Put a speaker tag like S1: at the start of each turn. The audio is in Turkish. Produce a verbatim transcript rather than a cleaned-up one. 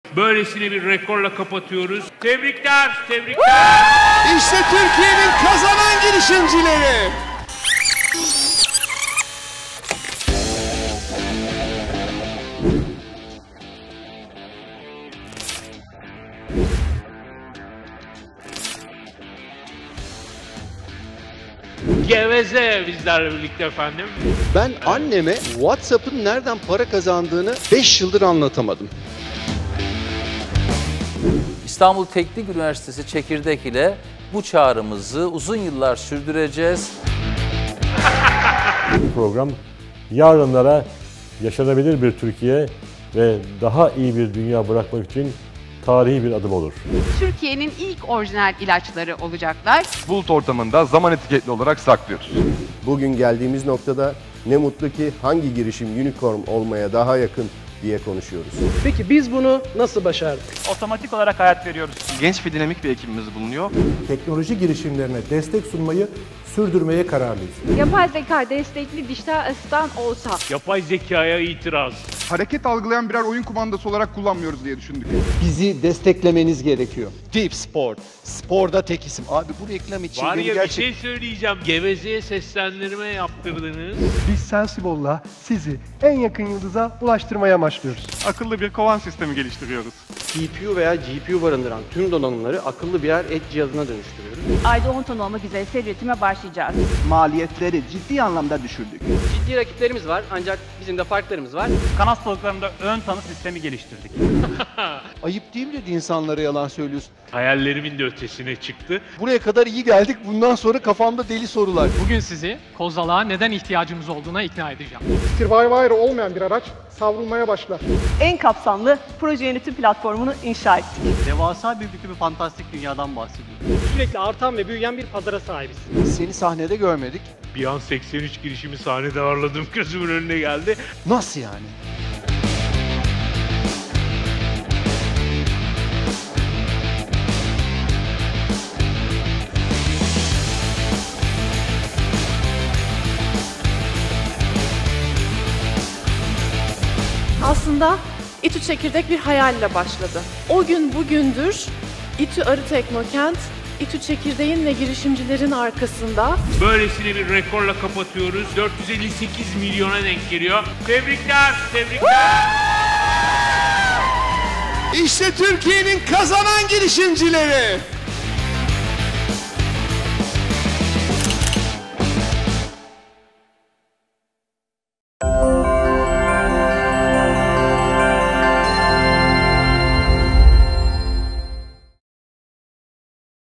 S1: Böylesine bir rekorla kapatıyoruz. Tebrikler, tebrikler.
S2: İşte Türkiye'nin kazanan girişimcileri.
S1: Geveze bizlerle birlikte efendim.
S2: Ben anneme WhatsApp'ın nereden para kazandığını beş yıldır anlatamadım.
S3: İstanbul Teknik Üniversitesi Çekirdek ile bu çağrımızı uzun yıllar sürdüreceğiz.
S4: Bu program yarınlara yaşanabilir bir Türkiye ve daha iyi bir dünya bırakmak için tarihi bir adım olur.
S5: Türkiye'nin ilk orijinal ilaçları olacaklar.
S6: Bulut ortamında zaman etiketli olarak saklıyoruz.
S7: Bugün geldiğimiz noktada ne mutlu ki hangi girişim unicorn olmaya daha yakın diye konuşuyoruz.
S8: Peki biz bunu nasıl başardık?
S9: Otomatik olarak hayat veriyoruz.
S6: Genç ve dinamik bir ekibimiz bulunuyor.
S10: Teknoloji girişimlerine destek sunmayı sürdürmeye kararlıyız.
S11: Yapay zeka destekli dijital asistan olsa.
S1: Yapay zekaya itiraz.
S12: Hareket algılayan birer oyun kumandası olarak kullanmıyoruz diye düşündük.
S2: Bizi desteklemeniz gerekiyor. Deep Sport. Sporda tek isim. Abi bu reklam için
S1: Var
S2: beni
S1: ya
S2: gerçek...
S1: bir şey söyleyeceğim. Geveze'ye seslendirme yaptırdınız.
S10: Biz Sensible'la sizi en yakın yıldıza ulaştırmaya başlıyoruz.
S6: Akıllı bir kovan sistemi geliştiriyoruz.
S8: G P U veya G P U barındıran tüm donanımları akıllı birer edge cihazına dönüştürüyoruz.
S11: Ayda on ton olmak üzere seri üretime başlayacağız.
S9: Maliyetleri ciddi anlamda düşürdük.
S8: Ciddi rakiplerimiz var ancak bizim de farklarımız var.
S9: Kan hastalıklarında ön tanı sistemi geliştirdik.
S2: Ayıp değil mi dedi insanlara yalan söylüyorsun?
S1: Hayallerimin de ötesine çıktı.
S2: Buraya kadar iyi geldik. Bundan sonra kafamda deli sorular.
S8: Bugün sizi kozalağa neden ihtiyacımız olduğuna ikna edeceğim.
S10: Survivor olmayan bir araç savrulmaya başlar.
S11: En kapsamlı proje yönetim platformunu inşa ettik.
S9: Devasa büyüklükte bir fantastik dünyadan bahsediyoruz.
S8: Sürekli artan ve büyüyen bir pazara sahibiz.
S2: Seni sahnede görmedik.
S1: Bir an seksen üç girişimi sahnede ağırladım. Gözümün önüne geldi.
S2: Nasıl yani?
S11: Aslında İTÜ Çekirdek bir hayalle başladı. O gün bugündür İTÜ Arı Teknokent, İTÜ Çekirdeğin ve girişimcilerin arkasında.
S1: Böylesine bir rekorla kapatıyoruz. dört yüz elli sekiz milyona denk geliyor. Tebrikler, tebrikler.
S2: İşte Türkiye'nin kazanan girişimcileri.